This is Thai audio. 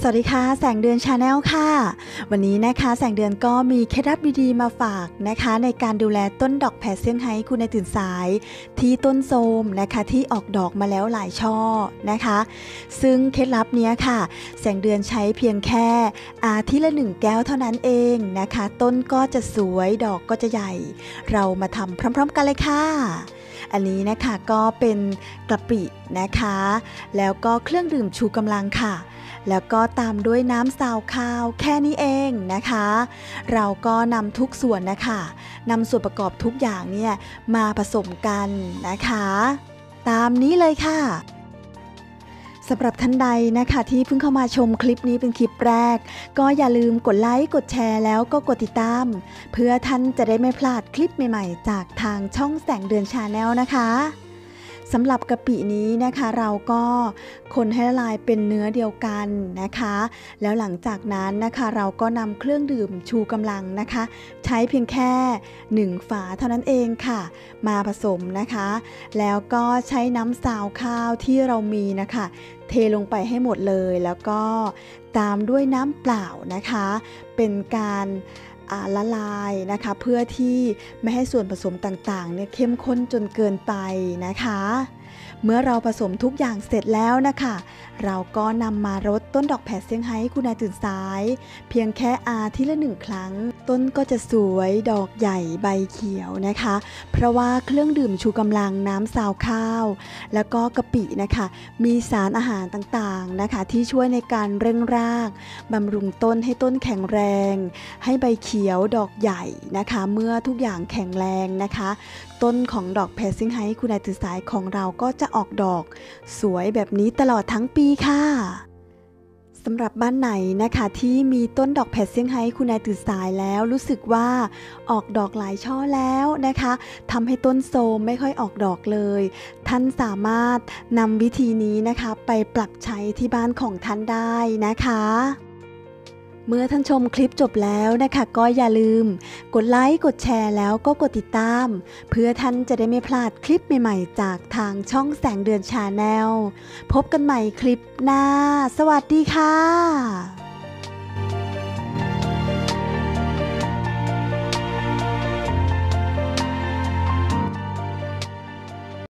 สวัสดีค่ะแสงเดือนชาแนลค่ะวันนี้นะคะแสงเดือนก็มีเคล็ดลับดีๆมาฝากนะคะในการดูแลต้นดอกแผดเซี่ยงไฮ้คุณในตื่นสายที่ต้นโทรมนะคะที่ออกดอกมาแล้วหลายช่อนะคะซึ่งเคล็ดลับนี้ค่ะแสงเดือนใช้เพียงแค่อาทิตย์ละ1แก้วเท่านั้นเองนะคะต้นก็จะสวยดอกก็จะใหญ่เรามาทำพร้อมๆกันเลยค่ะอันนี้นะคะก็เป็นกะปินะคะแล้วก็เครื่องดื่มชูกำลังค่ะแล้วก็ตามด้วยน้ำซาวข้าวแค่นี้เองนะคะเราก็นำทุกส่วนนะคะนำส่วนประกอบทุกอย่างเนี่ยมาผสมกันนะคะตามนี้เลยค่ะสำหรับท่านใดนะคะที่เพิ่งเข้ามาชมคลิปนี้เป็นคลิปแรกก็อย่าลืมกดไลค์กดแชร์แล้วก็กดติดตามเพื่อท่านจะได้ไม่พลาดคลิปใหม่ๆจากทางช่องแสงเดือนชาแนลนะคะสำหรับกะปินี้นะคะเราก็คนให้ละลายเป็นเนื้อเดียวกันนะคะแล้วหลังจากนั้นนะคะเราก็นำเครื่องดื่มชูกำลังนะคะใช้เพียงแค่1ฝาเท่านั้นเองค่ะมาผสมนะคะแล้วก็ใช้น้ำซาวข้าวที่เรามีนะคะเทลงไปให้หมดเลยแล้วก็ตามด้วยน้ำเปล่านะคะเป็นการละลายนะคะเพื่อที่ไม่ให้ส่วนผสมต่างๆเนี่ยเข้มข้นจนเกินไปนะคะเมื่อเราผสมทุกอย่างเสร็จแล้วนะคะเราก็นำมารดต้นดอกแผดเซี่ยงไฮ้คุณนายตื่นสายเพียงแค่อาทิตย์ละ1ครั้งต้นก็จะสวยดอกใหญ่ใบเขียวนะคะเพราะว่าเครื่องดื่มชูกำลังน้ำซาวข้าวแล้วก็กะปินะคะมีสารอาหารต่างๆนะคะที่ช่วยในการเร่งรากบำรุงต้นให้ต้นแข็งแรงให้ใบเขียวดอกใหญ่นะคะเมื่อทุกอย่างแข็งแรงนะคะต้นของดอกแผดเซี่ยงไฮ้คุณนายตื่นสายของเราก็จะออกดอกสวยแบบนี้ตลอดทั้งปีค่ะสำหรับบ้านไหนนะคะที่มีต้นดอกแผดเซี่ยงไฮ้คุณนายตื่นสายแล้วรู้สึกว่าออกดอกหลายช่อแล้วนะคะทำให้ต้นโทรมไม่ค่อยออกดอกเลยท่านสามารถนำวิธีนี้นะคะไปปรับใช้ที่บ้านของท่านได้นะคะเมื่อท่านชมคลิปจบแล้วนะคะก็อย่าลืมกดไลค์กดแชร์แล้วก็กดติดตามเพื่อท่านจะได้ไม่พลาดคลิปใหม่ๆจากทางช่องแสงเดือนชาแนลพบกันใหม่คลิปหน้าสวัสดีค่ะ